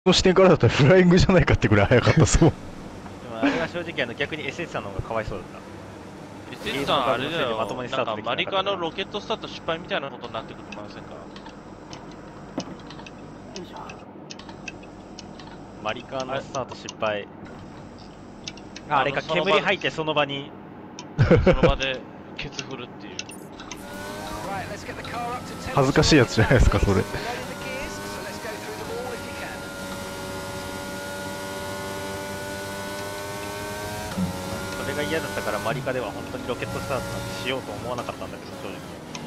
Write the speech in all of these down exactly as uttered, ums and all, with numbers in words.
の視点からだったらフライングじゃないかってぐらい速かったそう。 でもあれは正直あの逆に エスエス さんの方がかわいそうだった。 エスエス さんあれだよ、 まともにスタートできなかったなんかマリカのロケットスタート失敗みたいなことになってくると思いませんか。 マリカのスタート失敗。ああれか、煙吐いてその場にその場でケツ振るっていう。 恥ずかしいやつじゃないですかそれ。 それが嫌だったからマリカでは本当にロケットスタートなんてしようと思わなかったんだけど、正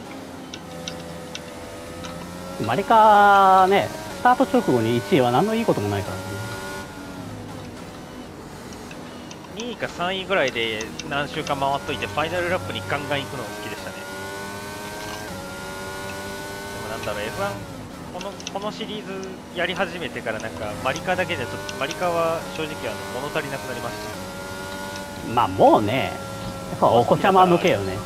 直マリカね、スタート直後にいちいは何のいいこともないからね。 にいかさんいぐらいで何周か回っといてファイナルラップにガンガン行くのが好きでしたね。でもなんだろう、 エフワン このこのシリーズやり始めてからなんかマリカだけでちょっとマリカは正直あの物足りなくなりました。 まあもうね、やっぱお子ちゃま向けよね。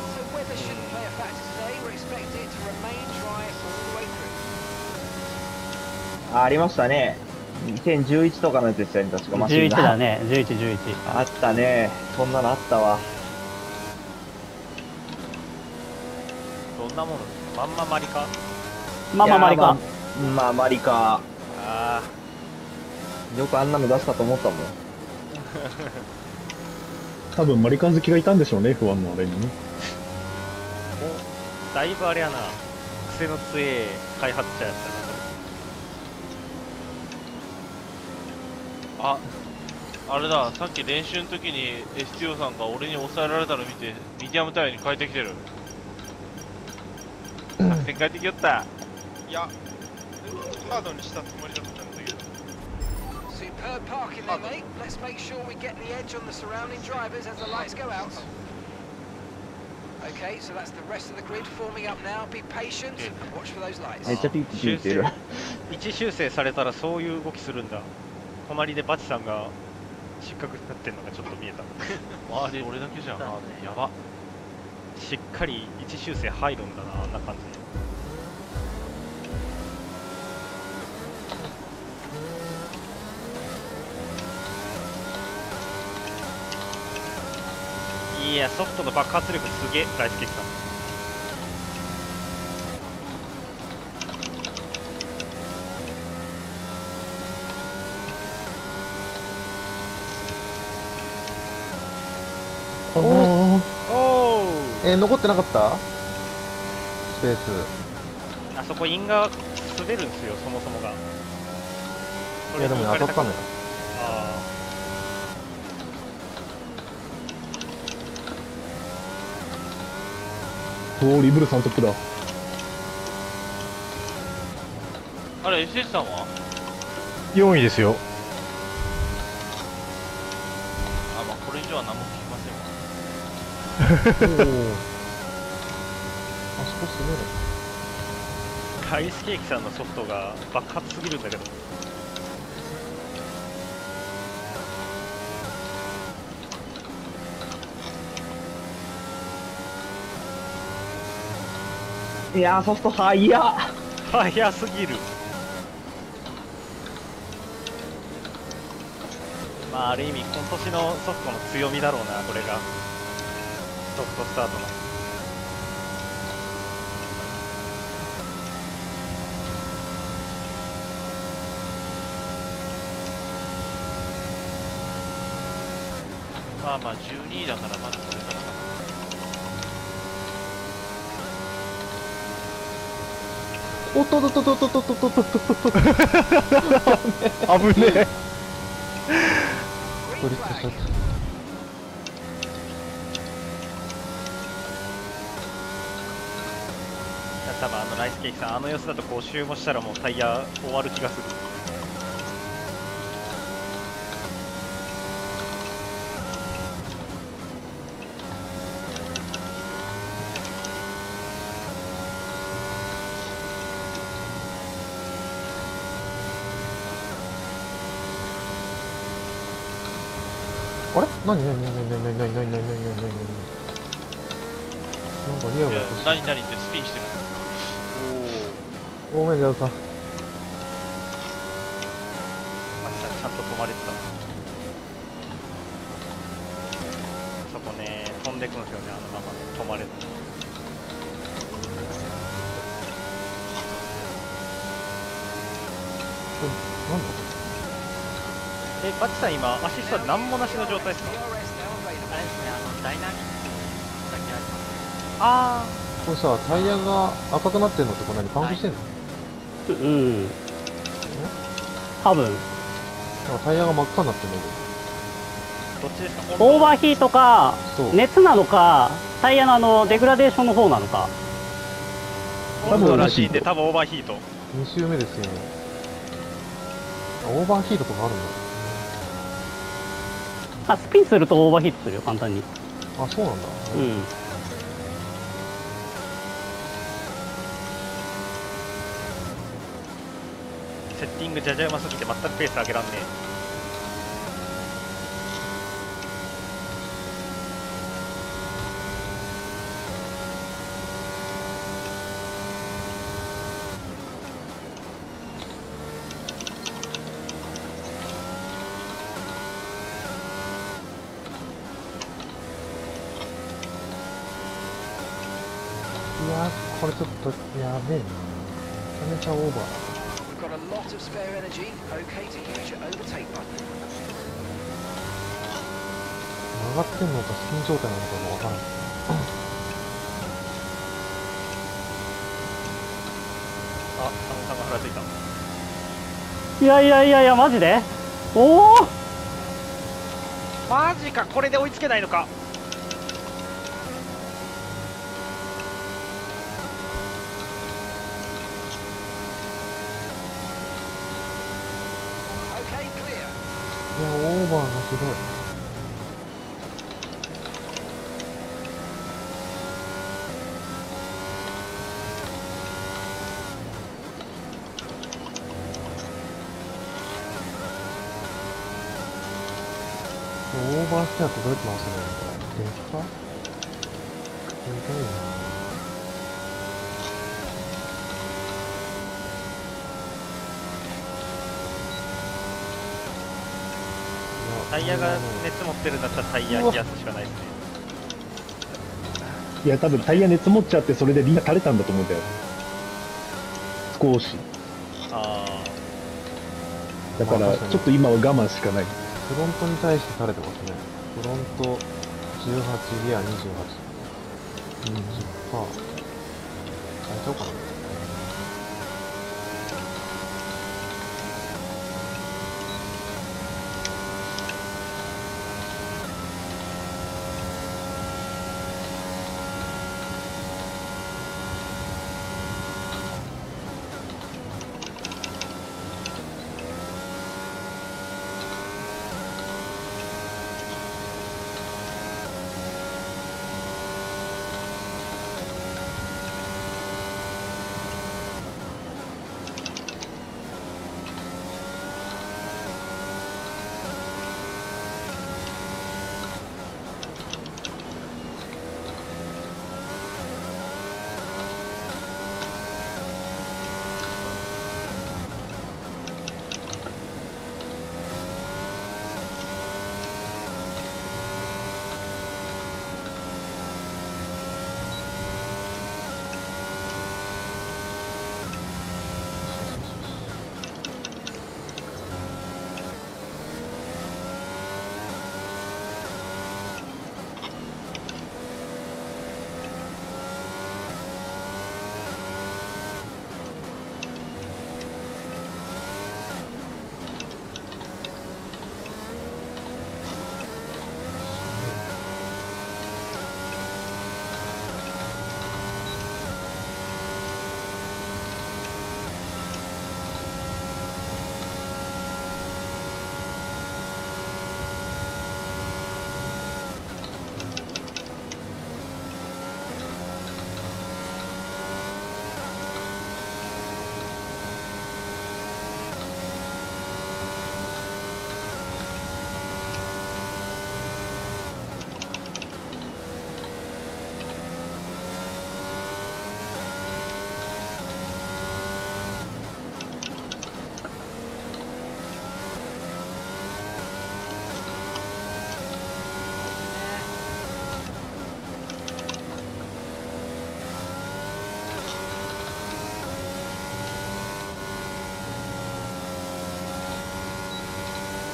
あ、ありましたね。にせんじゅういちとかのやつですよね、確かマシンが。 じゅういちだね、じゅういち、じゅういち。 あったね。そんなのあったわ。 どんなもの？まんまマリカ？ まあまあマリカ。 まあ、まあ、マリカ。 ああ。 よくあんなの出したと思ったもん。 多分マリカン好きがいたんでしょうね、エフワン のあれにね。 お、だいぶあれやな。癖の強い開発者やったな。 あ、あれだ、さっき練習の時に エスティーオー さんが俺に抑えられたの見てミディアムタイヤに変えてきてる。作戦変えてきよった。 いや、ハードにしたつもりだったんだけど。 Superb parking there, mate. Let's make sure we get the edge on the surrounding drivers as the lights go out. Okay, so that's the rest of the grid forming up now. Be patient and watch for those lights. めっちゃピッピッピッってる。 位置修正されたらそういう動きするんだ。隣でバチさんが失格になってんのがちょっと見えた。 周り俺だけじゃん。やば。 しっかり位置修正入るんだな、あんな感じ。いや、ソフトの爆発力すげえ、大好きさん。 おおえー、残ってなかったスペース。 あそこインが滑るんですよ、そもそもが。 いやでも当たったんだよ。 あおお、リブルさんトップだ。 あれ エスエス さんはよんいですよ。 あ、まあこれ以上は何も聞きませんわ。 おお。あそこすごい。 ライスケーキさんのソフトが爆発すぎるんだけど。 いやー、ソフト速っ。 速すぎる。まあある意味今年のソフトの強みだろうな、これがソフトスタートの。 まあまあじゅうにいだからまだこれからかな。 おっとっとっとっとっとっとっとっとっとっとっと。危ねえ。トリックショット。 多分あのライスケーキさん、あの様子だとご周もしたらもうタイヤ終わる気がする。 あれ？なになになになになになになになになになになになんかニヤニヤしてる。 何何ってスピンしてる。 ごめん、ジャズさん。 ちゃんと止まれてた。そこね、飛んでくんですよね、あのまま止まれず。 なんだえ、バッチさん今、アシストは何もなしの状態ですか？ D R S now あれ available. ですね、あの、ダイナミックだけあります。 あこれさ、タイヤが赤くなってるのってこれ何パンクしてんの？ うん多分なんかタイヤが真っ赤になってるんだー、どっちですか？ オーバーヒートかけど。そう。 熱なのかタイヤのあのデグラデーションの方なのか。 温度らしいんで、多分オーバーヒート。 に周目ですよね。あ、オーバーヒートとかあるんあスピンするとオーバーヒートするよ簡単に。 だ。あ、そうなんだ。 うんセッティングじゃじゃうますぎて全くペース上げらんねいやー、これちょっとやべえな。めちゃめちゃオーバー。 We've got a lot of spare energy. Okay to use your overtake button. 曲がってんのかスピン状態なのかもわからん。 あ、佐野さんが腹ついた。 いやいやいやいやマジでおおマジか、これで追いつけないのか。 Okay, clear. いや、オーバーがひどい。オーバーステア届いてますね。これですか？ひどいな。 タイヤが熱持ってるんだったらタイヤ冷やすしかないですね。 いや、多分タイヤ熱持っちゃって、それでリンが垂れたんだと思うんだよ。少し。 あだから、 まあ確かにちょっと今は我慢しかない。 フロントに対して垂れてますね。フロントじゅうはち、リアにじゅうはち。にじゅっパーセント。変えちゃおうかな。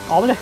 あぶね。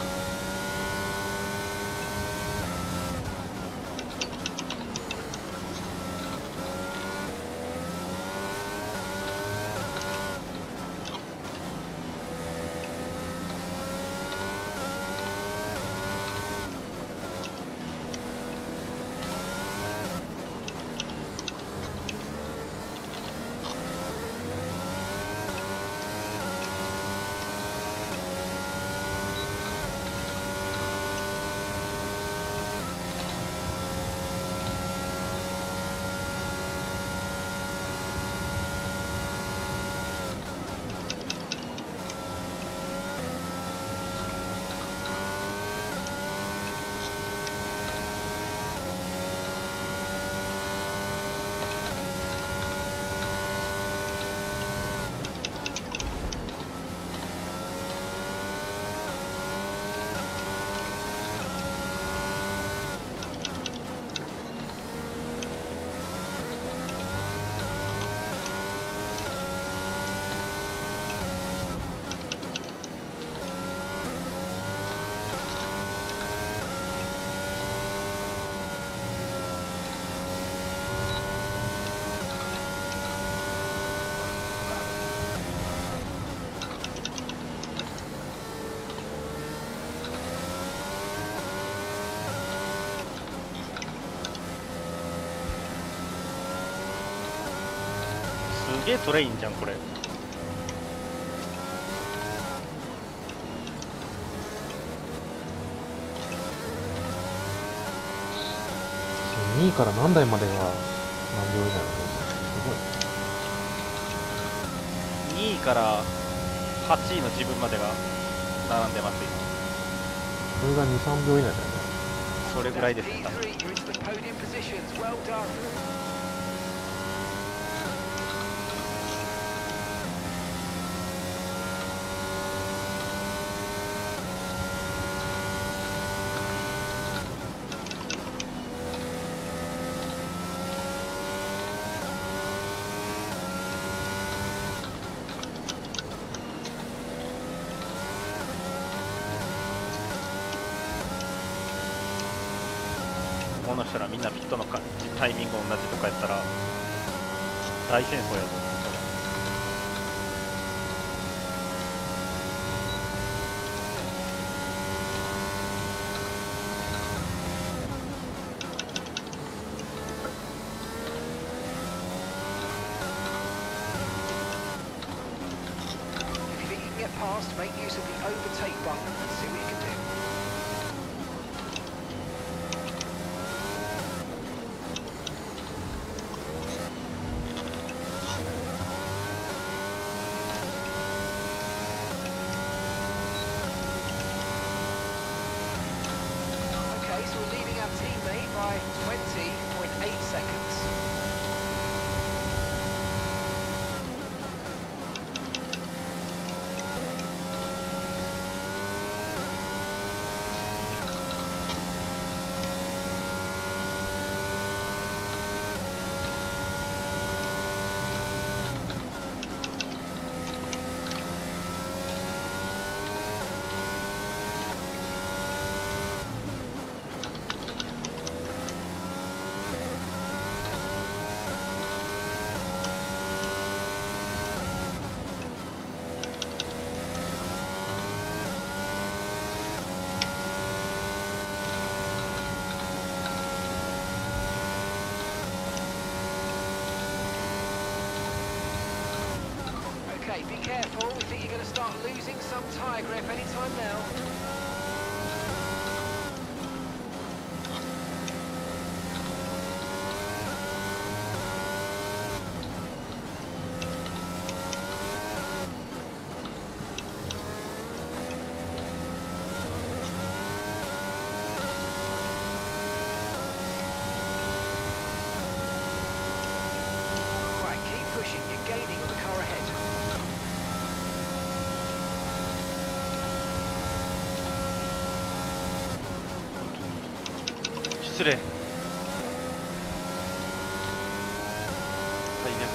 すげえトレインじゃんこれ。 にいから何台までが何秒以内なの？すにいからはちいの自分までが並んでます今。 ごい。それがに、さんびょう以内だよね。 それぐらいです。 P three, you're into the podium positions. Well done. この人らみんなピットのかタイミング同じとかやったら大戦争やぞ。 If you think you can get past, make use of the overtake button and see what you can do. Okay, so we're leading our teammate by twenty point eight seconds. Okay, be careful. We think you're going to start losing some tyre grip anytime now. Right, keep pushing. You're gaining on the car ahead. 失礼。最悪。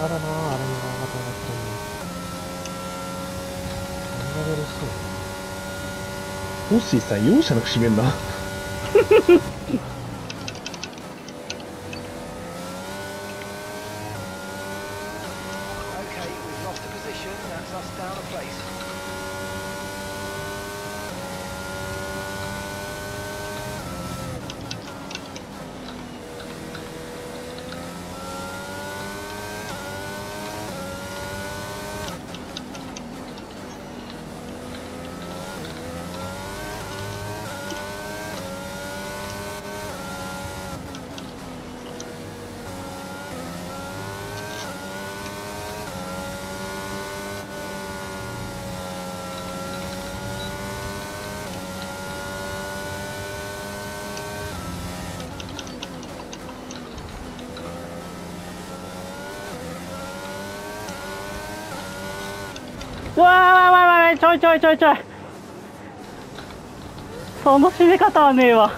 やだなぁ、あれに頑張ってもらったのに。何レベルしてんの？ ホッシーさん容赦なく締めんな。 Okay, we've lost a position. That's us down a place. うわーわーわーわー、ちょいちょいちょいちょい。その締め方はねえわ。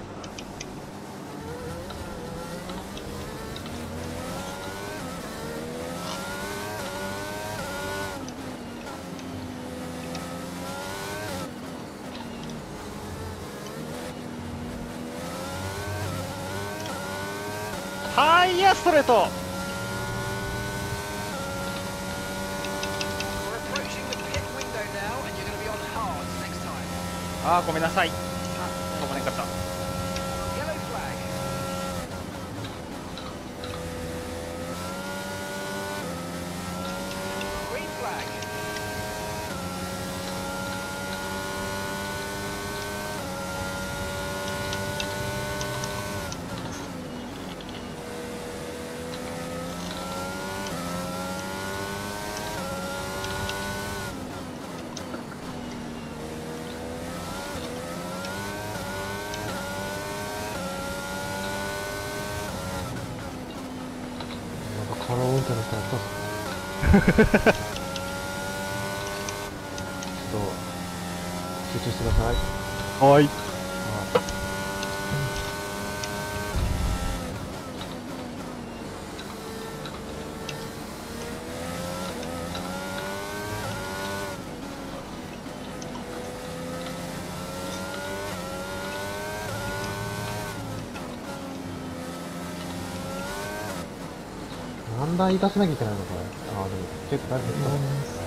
はい、いやストレート。 We're approaching the pit window now, and you're going to be on hards next time. あーごめんなさい。あ飛ばなかった。 Yellow flag. Green flag. 過労運転の人やったぞ。ちょっと集中してください。 はい。 何台出さなきゃいけないのこれ。ああ、でも結構だいぶ減ったな。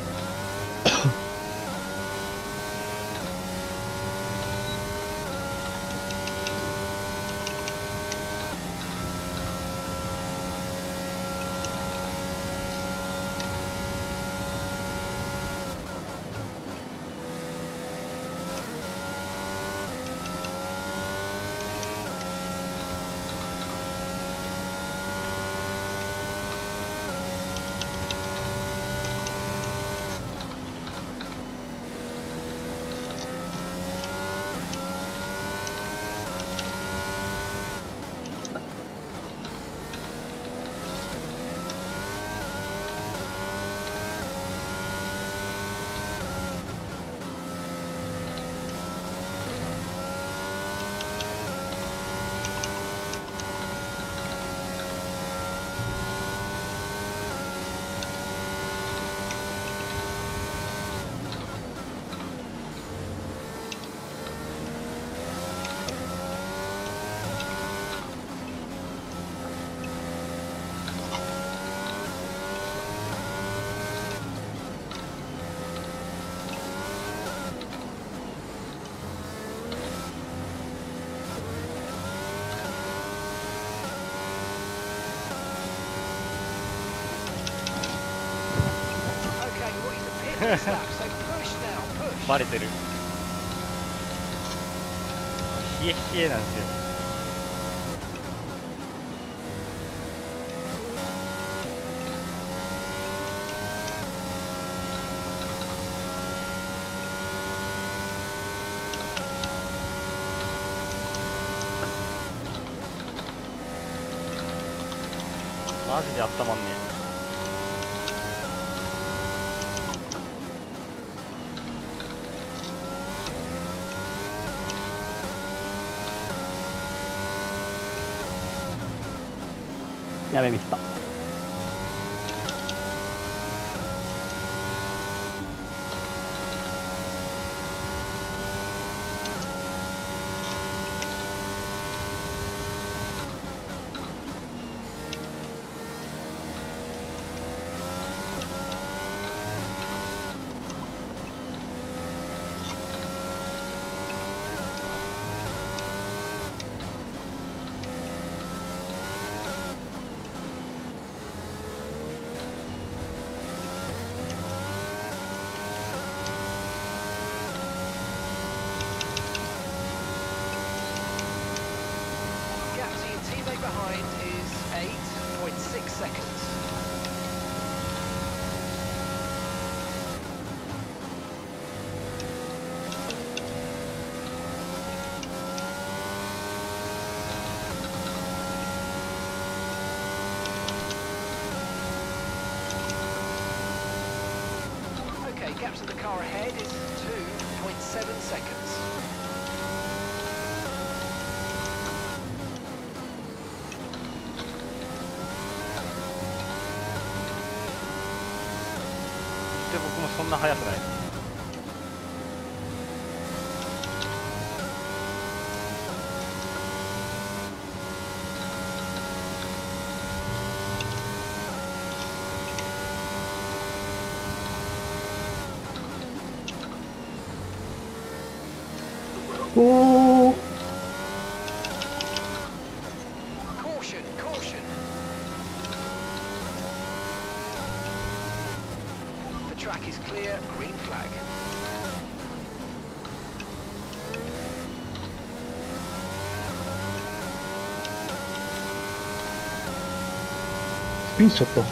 バレてる。冷え冷えなんですよ。マジであったまんねえ。 やべミスった。 gap to the car ahead is two point seven seconds. で僕もそんな速くない。 おー、 Caution, caution. The track is clear, green flag. スピンショット。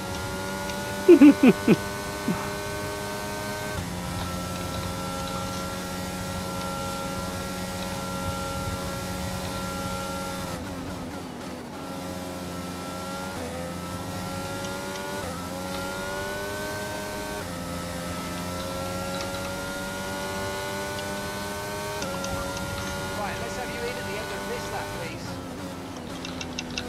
Right, let's have you in at the end of this lap, please.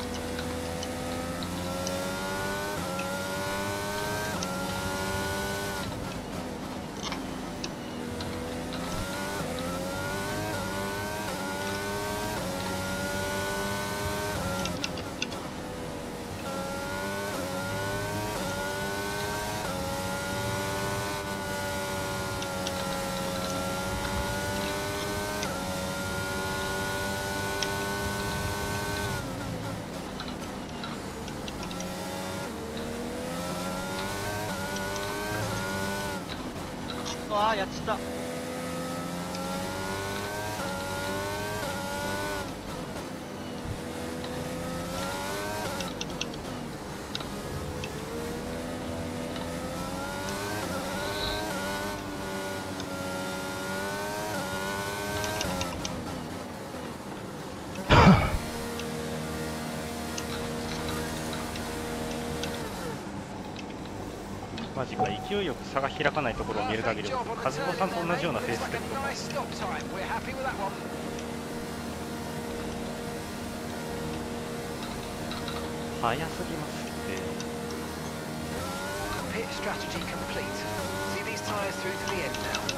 うわーやっちゃった。 マジか、勢いよく差が開かないところを見る限り、和子さんと同じようなペースで。 Nice stop time. We're happy with that one. 速すぎますって。 Pit strategy complete. See these tyres through to the end now.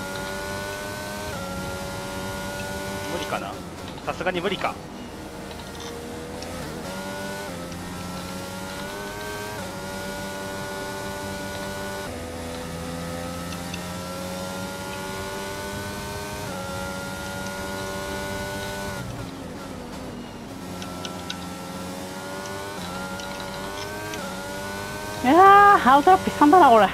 無理かな、さすがに無理か。 いやー、アウトラップ悲惨だな、これ。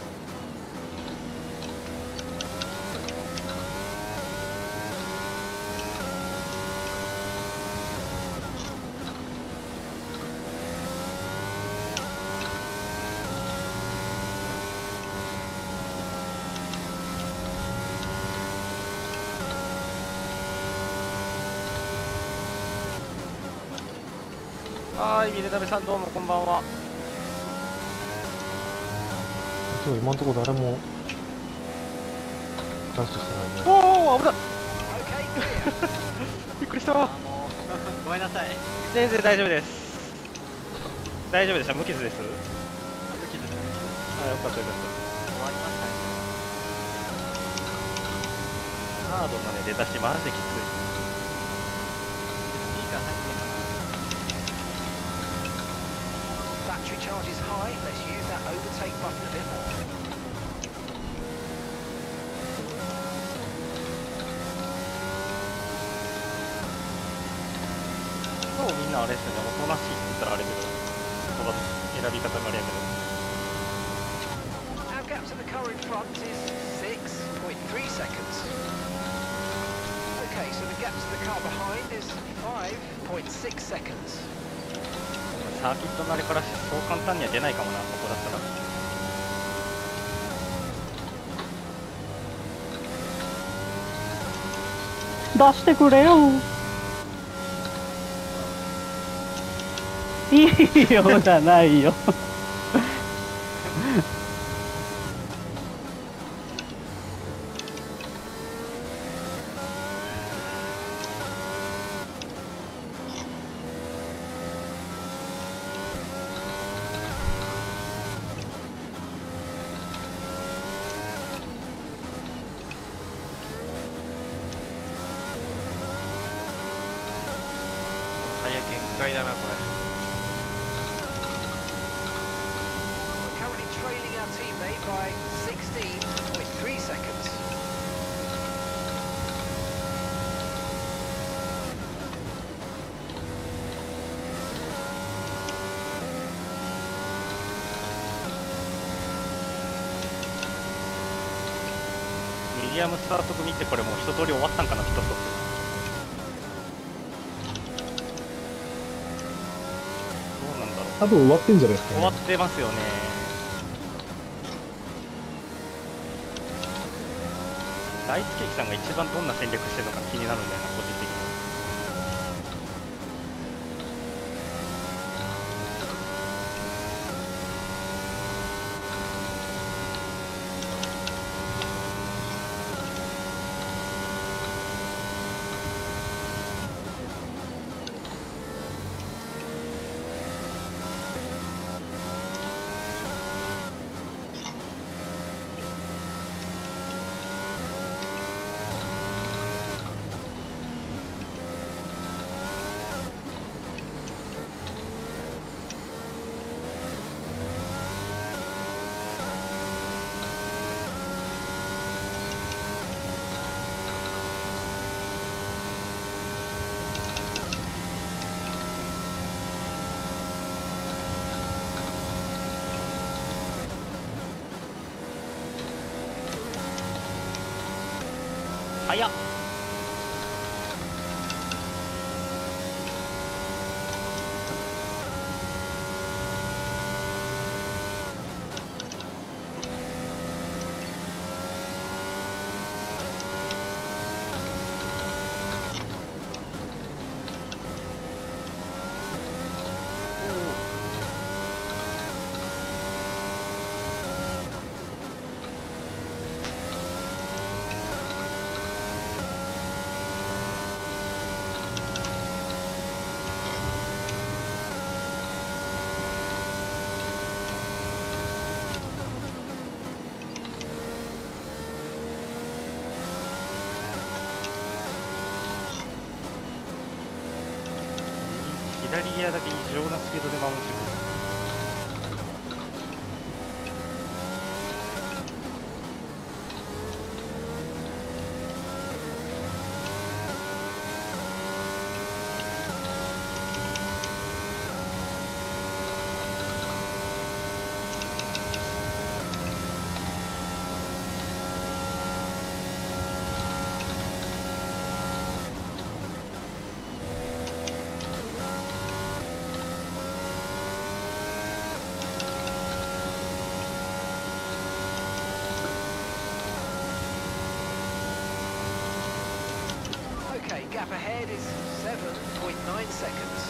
はーい、ミルダメさんどうもこんばんは。 今日今のところ誰もダッシュしてないね。 おお、危ない。 Okay, clear. びっくりした。 あもうごめんなさい。 全然大丈夫です。大丈夫でした、無傷です。 無傷です。 あ、よかったよかっ終わりましたね。 た。ハードまで出だしマジできつい。 スピーカー入ってる。 Battery charge is high. Let's use that overtake button a bit more. 今日みんなあれですよね、おとなしいって言ったらあれけど、言葉選び方があれやけど。 Our gap to the car in front is six point three seconds. Okay, so the gap to the car behind is five point six seconds. サーキット慣れからしてそう簡単には出ないかもな、ここだったら。 出してくれよ。いいよじゃないよ。 いだなこれ。 We're currently trailing our teammate by sixteen point three seconds. ミディアムスタート組ってこれもう一通り終わったんかな、ピットストップ。どうなんだろう。 多分終わってんじゃないですか、ね。 終わってますよね。大地ケーキさんが一番どんな戦略してるのか気になるんだよな、個人的に。早っ。左ギアだけ異常なスピードで回してくる。 Okay, gap ahead is seven point nine seconds.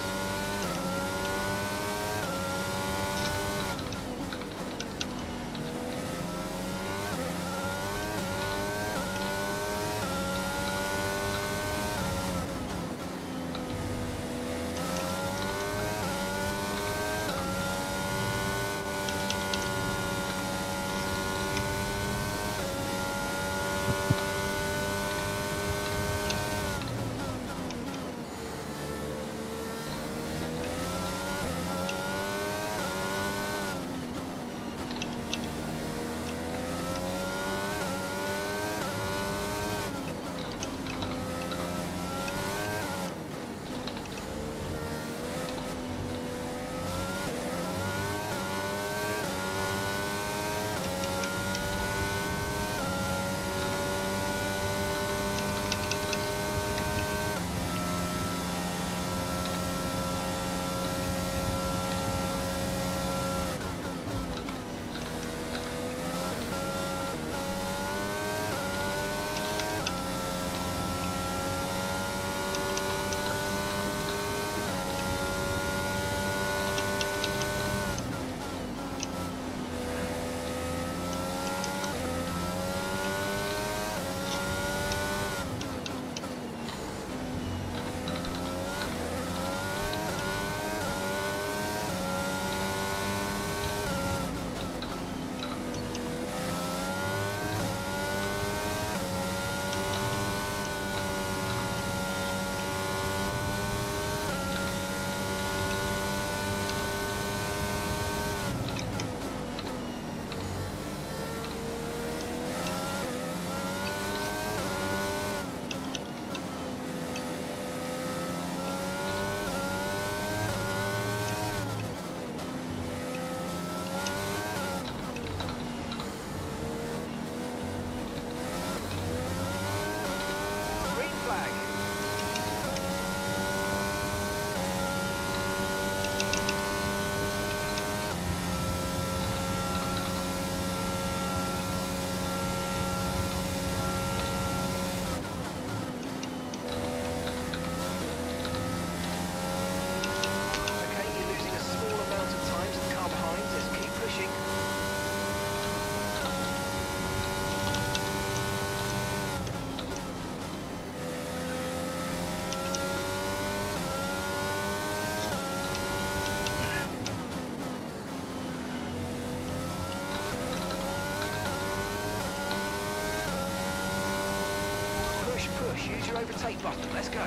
use your overtake button. Let's go.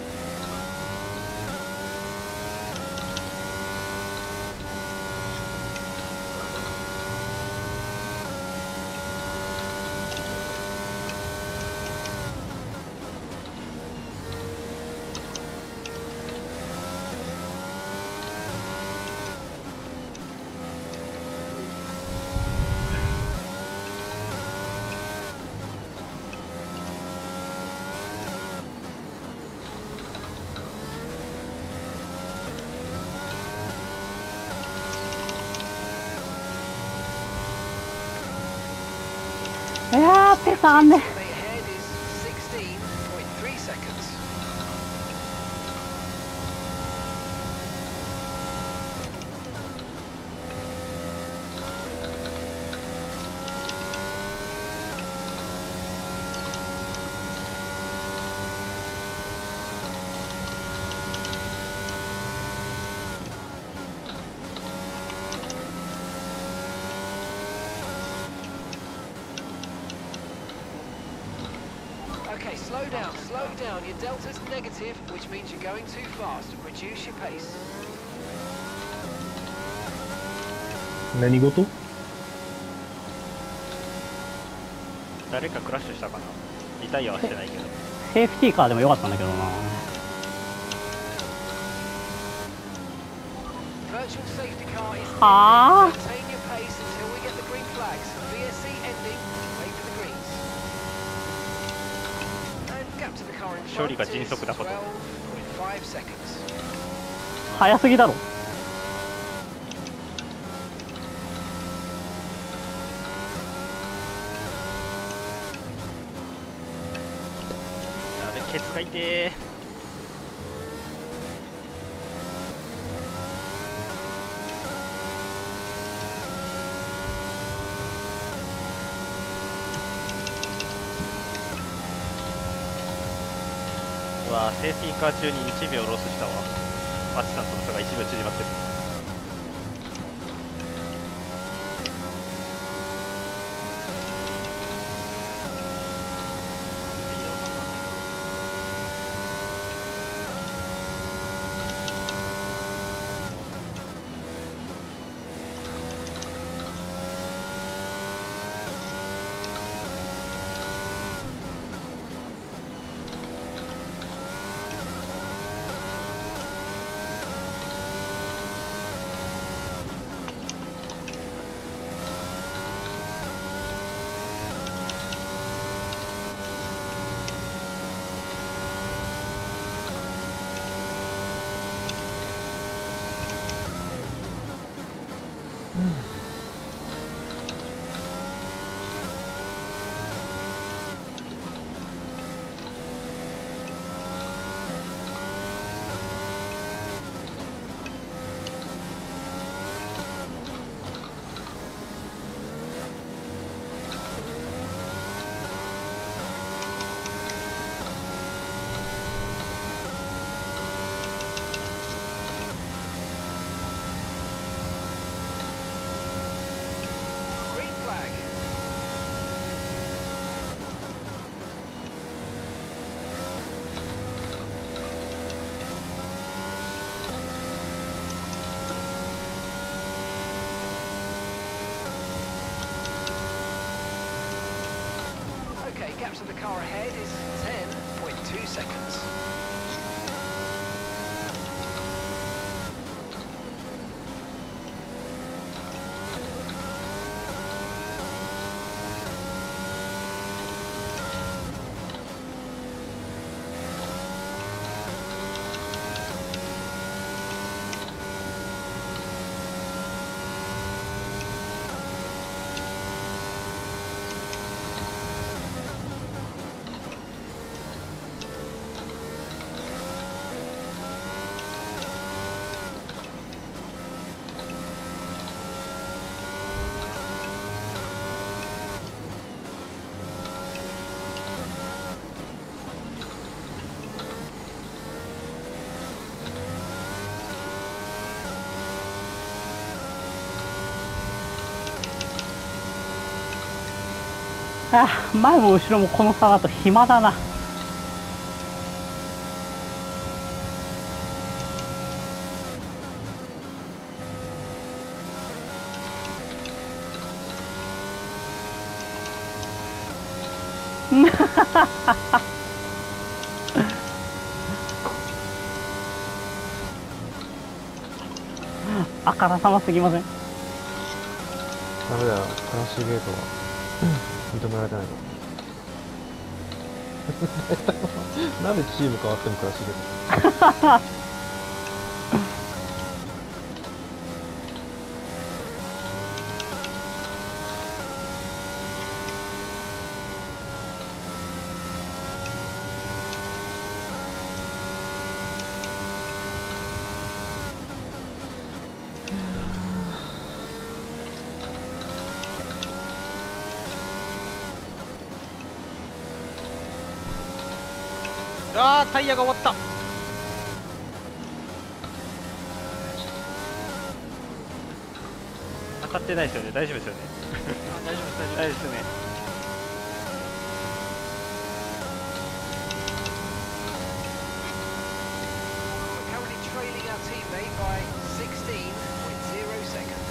いやー、ペース上がんね。 The ahead is sixteen point three seconds. Okay, slow down, slow down. Your delta's negative, which means you're going too fast. Reduce your pace. 何事？ 誰かクラッシュしたかな。リタイアはしてないけど。 セーフティーカーでもよかったんだけどな。 Virtual safety car is Ah. ending. Maintain your pace until we get the green flags. V S C ending. Wait for the greens. And gap to the car in 処理 front が is 迅速だこと。 twelve point five seconds. 早すぎだろ。 やべ、ケツが痛え。うわー、セーフティーカー中にいちびょうロスしたわ。アチさんとの差がいちびょう縮まってる。 Green flag. Okay, gap to the car ahead is ten point two seconds. あー、前も後ろもこの差だと暇だな。 あからさますぎません？ ダメだよ、クラッシュゲートは認められてないの。なんでチーム変わってもクラッシュゲート。 あータイヤが終わった。当たってないですよね。大丈夫ですよね。 大丈夫です大丈夫大丈夫ですよね。 We're currently trailing our teammate by sixteen point zero seconds.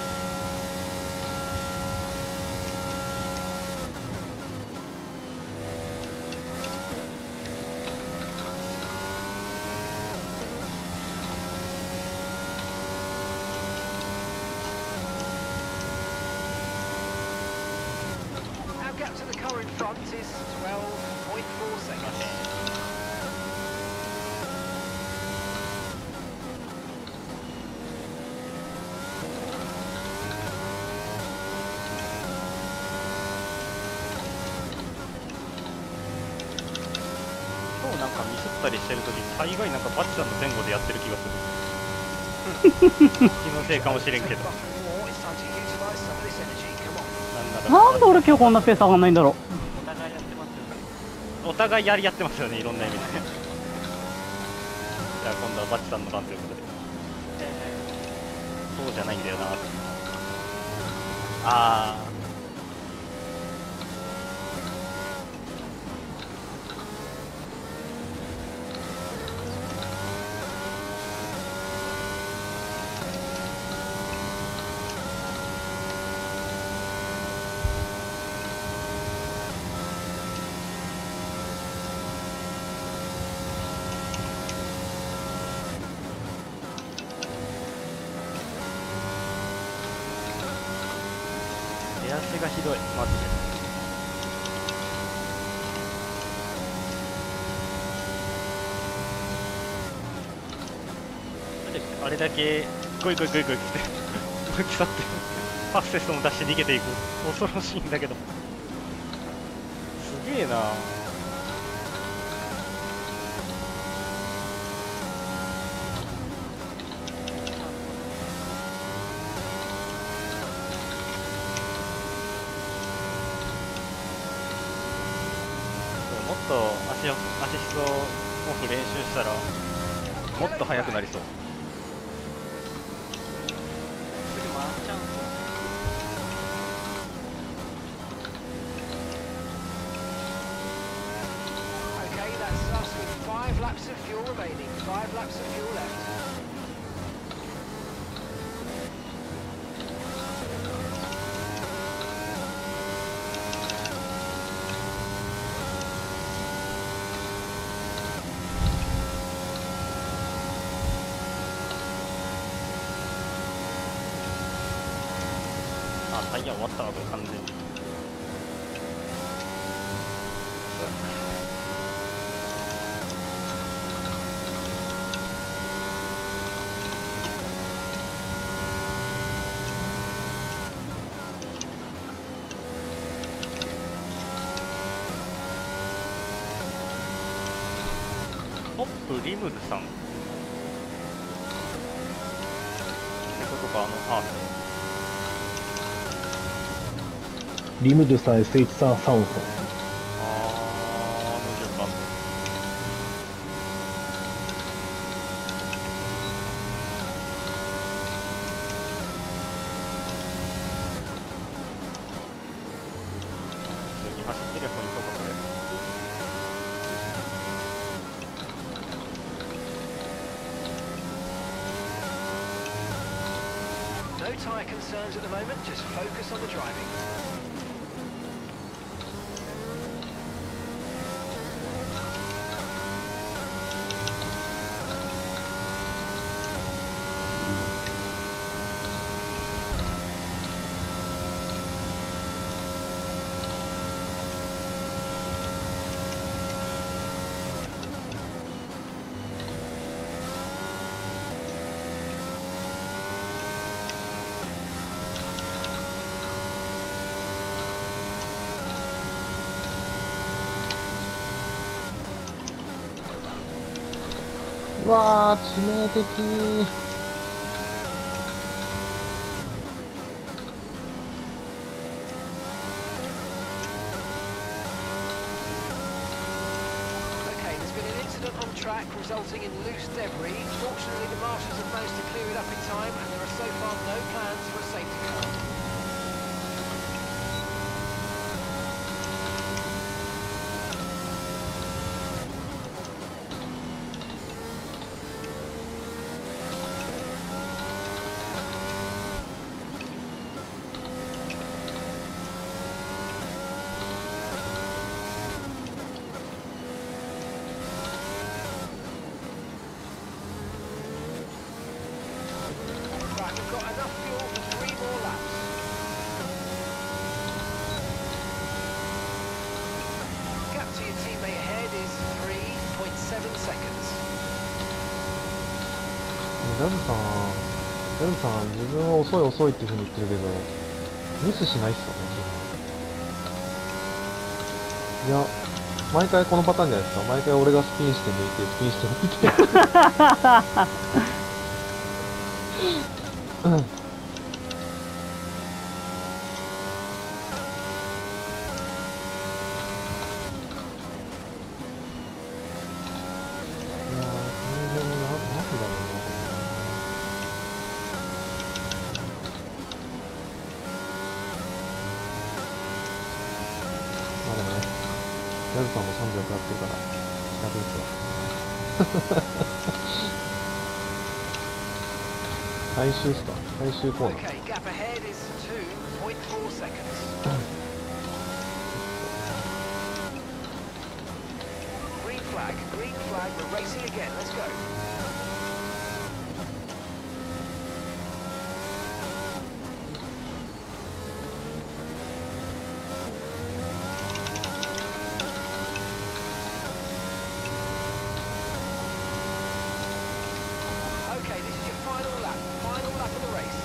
Our gap to the car in front is twelve point four seconds. 今日なんかミスったりしてるとき、大概なんかバチさんの前後でやってる気がする。気のせいかもしれんけど。 Buffering more, it's time to utilize some of this energy. Come on. なんならなんで俺今日こんなペース上がんないんだろお互いやってますよね。 お互いやり合ってますよね、いろんな意味で。じゃあ今度はバチさんの番ということで。そうじゃないんだよな。あー。出汗がひどい、マジで。あれだけ、ゴイゴイゴイゴイって思い去って、ファステストも出して逃げていく。恐ろしいんだけど。すげえな。もっとアシアアシストオフ練習したらもっと速くなりそう。 すぐ回っちゃうんですよ。 Okay, that's us with five laps of fuel remaining. Five laps of fuel left. あ、タイヤ終わったわ、これ完全に。トップリムズさんってことか、あのハーフ。 リムドゥさん、エスエイチ さん、サウンソン。 あー、あの順番で。普通に走ってるよ、ポイントか、これ。 No tyre concerns at the moment, just focus on the driving. うわー、致命的。 Okay, there's been an incident on track resulting in loose debris. Fortunately, the marshals have managed to clear it up in time, and there are so far no plans for a safety car. Right, we've got enough fuel for three more laps. Gap to your teammate ahead is three point seven seconds. ジャズさん、ジャズさん、自分は遅い遅いっていうふうに言ってるけど、ミスしないっすよね、基本。いや、毎回このパターンじゃないですか。毎回俺がスピンして抜いて、スピンして抜いて。うん。いやー、この辺な、なんだろうな。まあでもね、ジャズさんもさんびゃくやってるから、やるですわ。最終っすか？最終コーナー。 Okay, gap ahead is two point four seconds. Green flag, green flag, we're racing again, let's go. Okay, this is your final lap, final lap of the race.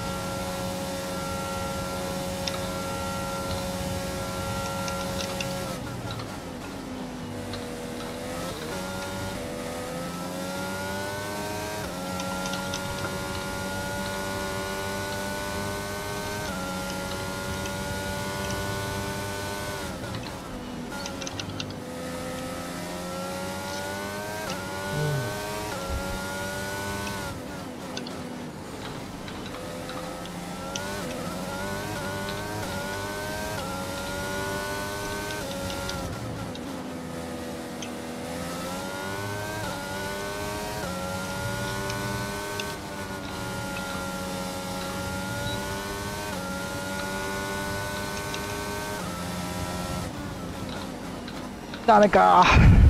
ダメか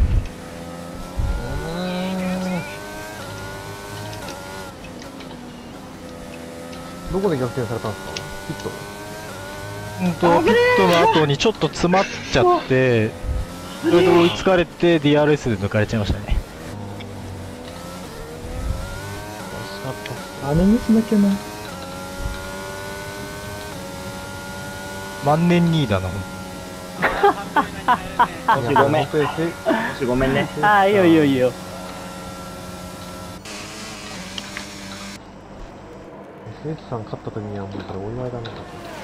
どこで逆転されたんですか？ピット？ うんと、ピットの後にちょっと詰まっちゃって、それで追いつかれて ディーアールエス で抜かれちゃいましたね。 惜しかったっす。 あのミスだけな。 万年にいだな、ほんと。 星ごめん。 いや本当にせ星ごめんね。 ああ、いいよいいよいいよ。 エスエス さん勝った時にはもうこれお祝いだね。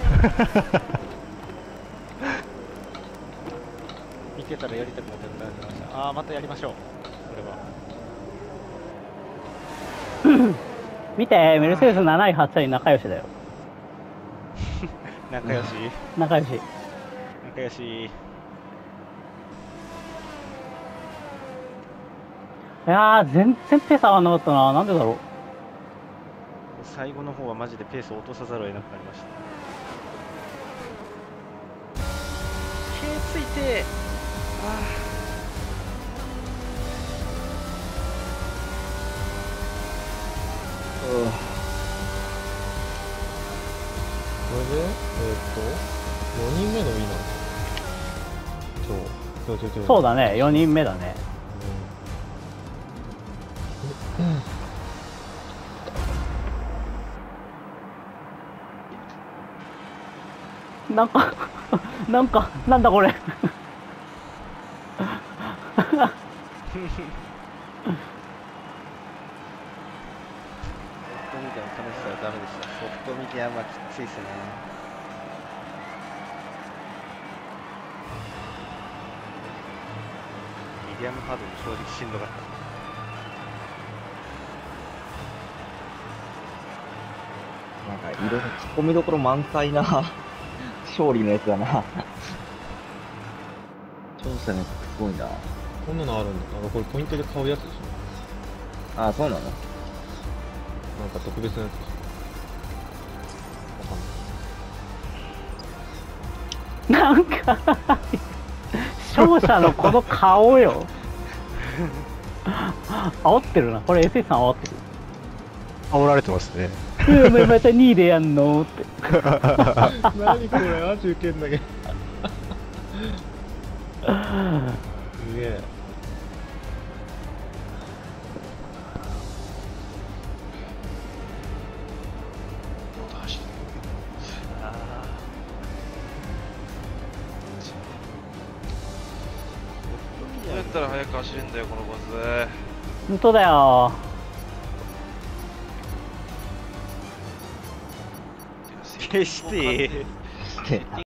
見てたらやりたくなってなりました。ああ、またやりましょう。これは。 見て、メルセデスなないはちい仲良しだよ。 仲良し。 仲良し。 仲良し。 いやー、全然ペース合わなかったな。なんでだろう。 最後の方はマジでペースを落とさざるを得なくなりました。毛ついて、あこれで、えー、っと、よにんめのウィナー。そう、そうそうそう。 そうだね、よにんめだね。なんか、なんか、なんだこれ。 メしたらダメでした。ソフトミディアムはきついっすね。ミディアムハードも正直しんどかった。 なんかいろいろ突っ込みどころ満載な勝利のやつだな。調査のやつすごいな。 こんなのあるんだ。なんかこれポイントで買うやつでしょ。 あ、そうなの？ なんか特別なやつでしょ。わかんない。 なんか勝者のこの顔よ。煽ってるな。これ エスエス さん煽ってる。 煽られてますね。 うん、お前またにいでやんのって。 何これ、マジウケんだけど。すげえ。 どうやったら速く走れんだよこのバス。 本当だよ。 決して